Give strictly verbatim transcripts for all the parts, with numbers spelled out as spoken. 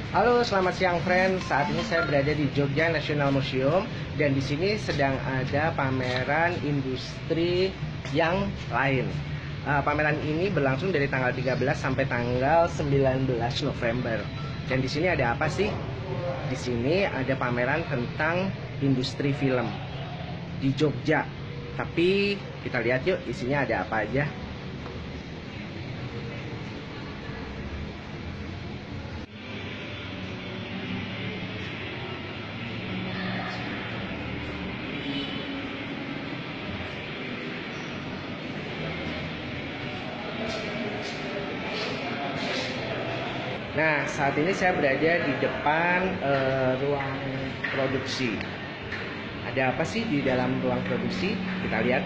Halo, selamat siang, friends. Saat ini saya berada di Jogja National Museum dan di sini sedang ada pameran industri yang lain. Uh, pameran ini berlangsung dari tanggal tiga belas sampai tanggal sembilan belas November. Dan di sini ada apa sih? Di sini ada pameran tentang industri film di Jogja. Tapi kita lihat yuk isinya ada apa aja. Nah, saat ini saya berada di depan uh, ruang produksi. Ada apa sih di dalam ruang produksi? Kita lihat.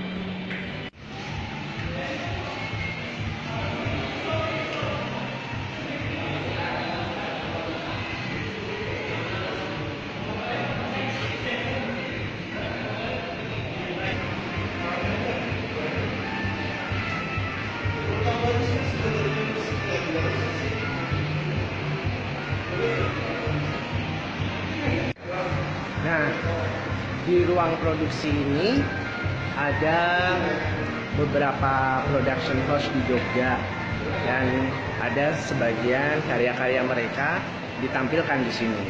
Nah, di ruang produksi ini ada beberapa production house di Jogja dan ada sebagian karya-karya mereka ditampilkan di sini.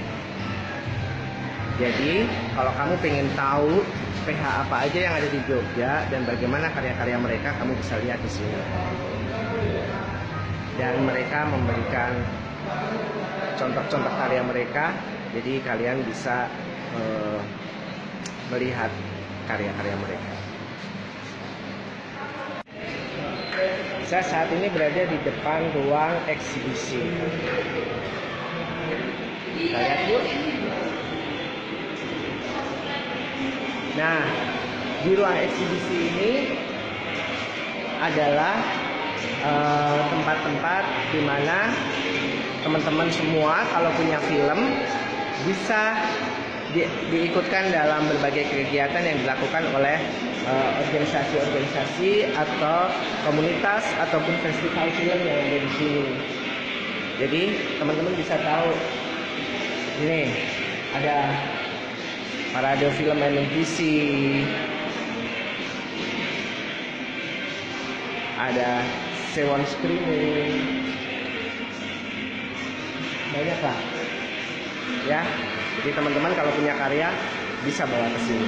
Jadi, kalau kamu pengen tahu P H apa aja yang ada di Jogja dan bagaimana karya-karya mereka, kamu bisa lihat di sini. Dan mereka memberikan contoh-contoh karya mereka, jadi kalian bisa uh, melihat karya-karya mereka. Saya saat ini berada di depan ruang eksibisi. Kita lihat yuk. Nah, di ruang eksibisi ini adalah tempat-tempat uh, di mana teman-teman semua kalau punya film bisa di, diikutkan dalam berbagai kegiatan yang dilakukan oleh organisasi-organisasi uh, atau komunitas ataupun festival film yang ada di sini. Jadi teman-teman bisa tahu ini ada parade film M N P C, ada Sewon screening, banyak lah ya. Jadi teman-teman kalau punya karya bisa bawa ke sini.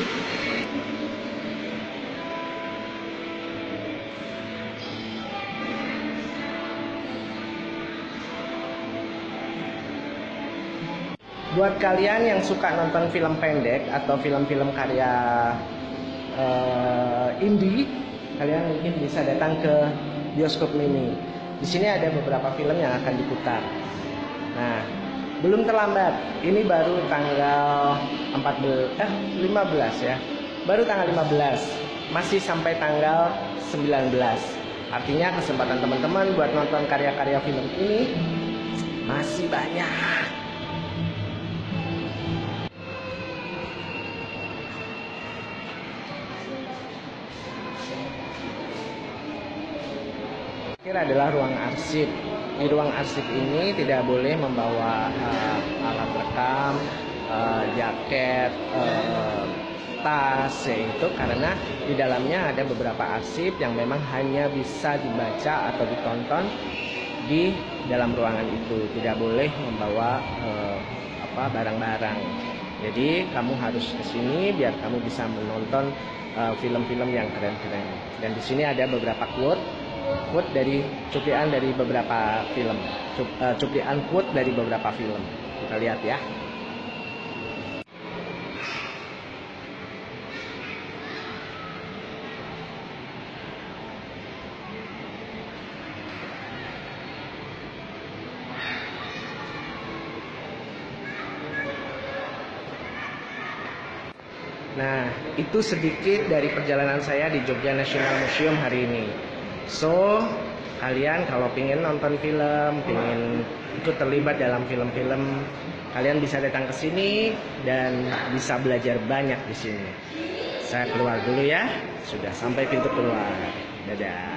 Buat kalian yang suka nonton film pendek atau film-film karya uh, indie, kalian mungkin bisa datang ke bioskop mini. Di sini ada beberapa film yang akan diputar. Nah, belum terlambat. Ini baru tanggal empat belas, eh lima belas ya. Baru tanggal lima belas. Masih sampai tanggal sembilan belas. Artinya kesempatan teman-teman buat nonton karya-karya film ini masih banyak. Terakhir adalah ruang arsip. Di ruang arsip ini tidak boleh membawa uh, alat rekam, uh, jaket, uh, tas, yaitu karena di dalamnya ada beberapa arsip yang memang hanya bisa dibaca atau ditonton di dalam ruangan itu. Tidak boleh membawa uh, apa barang-barang. Jadi kamu harus ke sini biar kamu bisa menonton film-film uh, yang keren-keren. Dan di sini ada beberapa quote. Quote dari cuplikan dari beberapa film, Cup, uh, cuplikan quote dari beberapa film. Kita lihat ya. Nah, itu sedikit dari perjalanan saya di Jogja National Museum hari ini. So, kalian kalau pengen nonton film, pengen ikut terlibat dalam film-film, kalian bisa datang ke sini dan bisa belajar banyak di sini. Saya keluar dulu ya, sudah sampai pintu keluar. Dadah.